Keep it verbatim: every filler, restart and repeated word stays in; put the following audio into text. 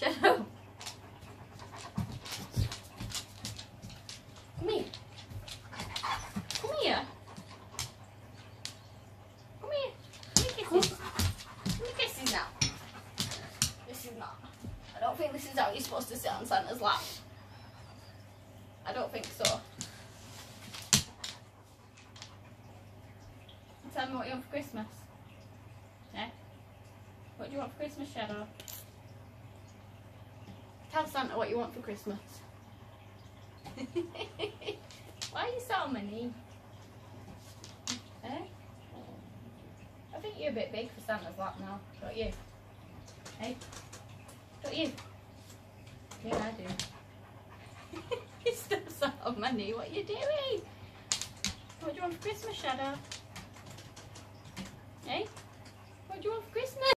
Shadow. Come here. Come here. Come here. Give me kisses. Give me kisses now. This is not. I don't think this is how you're supposed to sit on Santa's lap. I don't think so. Tell me what you want for Christmas. Eh? What do you want for Christmas, Shadow? Tell Santa what you want for Christmas. Why are you so many? Eh? I think you're a bit big for Santa's lap now, don't you? Eh? Don't you? Yeah, I do. You're still so many. What are you doing? What do you want for Christmas, Shadow? Eh? What do you want for Christmas?